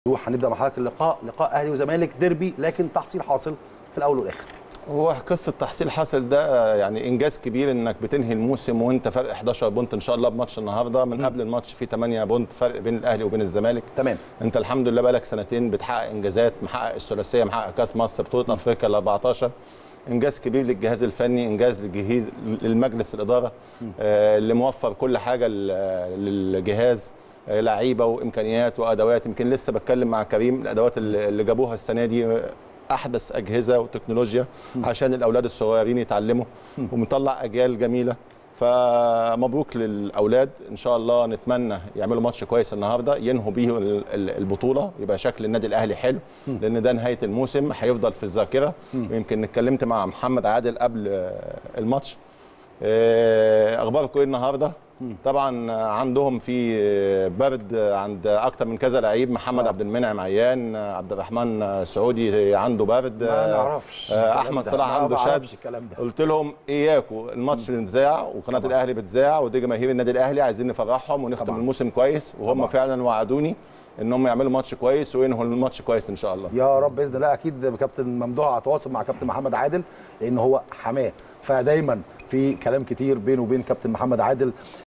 هنبدا مع حضرتك لقاء اهلي وزمالك ديربي، لكن تحصيل حاصل في الاول والاخر. هو قصه تحصيل حاصل ده يعني انجاز كبير انك بتنهي الموسم وانت فرق 11 بونت ان شاء الله بماتش النهارده. من قبل الماتش في 8 بونت فرق بين الاهلي وبين الزمالك. تمام. انت الحمد لله بقالك سنتين بتحقق انجازات، محقق الثلاثيه، محقق كاس مصر، بطوله افريقيا ال 14. انجاز كبير للجهاز الفني، انجاز للمجلس الاداره اللي موفر كل حاجه للجهاز، لعيبه وامكانيات وادوات. يمكن لسه بتكلم مع كريم، الادوات اللي جابوها السنه دي احدث اجهزه وتكنولوجيا عشان الاولاد الصغيرين يتعلموا، ومطلع اجيال جميله. فمبروك للاولاد، ان شاء الله نتمنى يعملوا ماتش كويس النهارده ينهوا بيه البطوله، يبقى شكل النادي الاهلي حلو، لان ده نهايه الموسم هيفضل في الذاكره. ويمكن اتكلمت مع محمد عادل قبل الماتش، اخباركم ايه النهارده؟ طبعا عندهم في برد عند اكتر من كذا لعيب. محمد عبد المنعم عيان، عبد الرحمن سعودي عنده برد، ما نعرفش احمد صلاح عنده شد. قلت لهم اياكم الماتش بنذاع وقناه الاهلي بتذاع ودي جماهير النادي الاهلي، عايزين نفرحهم ونختم الموسم كويس، وهم فعلا وعدوني ان هم يعملوا ماتش كويس وينهوا الماتش كويس ان شاء الله. يا رب باذن الله. اكيد كابتن ممدوح هتواصل مع كابتن محمد عادل لان هو حماه، فدايما في كلام كتير بينه وبين كابتن محمد عادل.